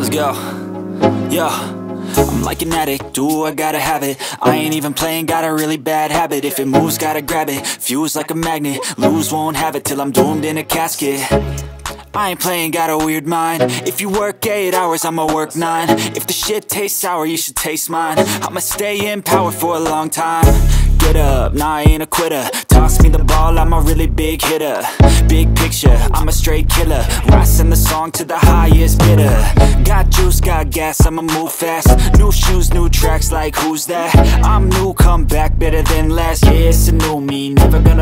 Let's go. Yo, I'm like an addict, do I gotta have it. I ain't even playing, got a really bad habit. If it moves, gotta grab it, fuse like a magnet. Lose, won't have it till I'm doomed in a casket. I ain't playing, got a weird mind. If you work 8 hours, I'ma work 9. If the shit tastes sour, you should taste mine. I'ma stay in power for a long time. Get up, nah, I ain't a quitter. Toss me the ball, I'm a really big hitter. Big picture, I'm a straight killer. I send the song to the highest bidder. Got juice, got gas, I'ma move fast. New shoes, new tracks, like who's that? I'm new, come back, better than last. Yeah, it's a new me, never gonna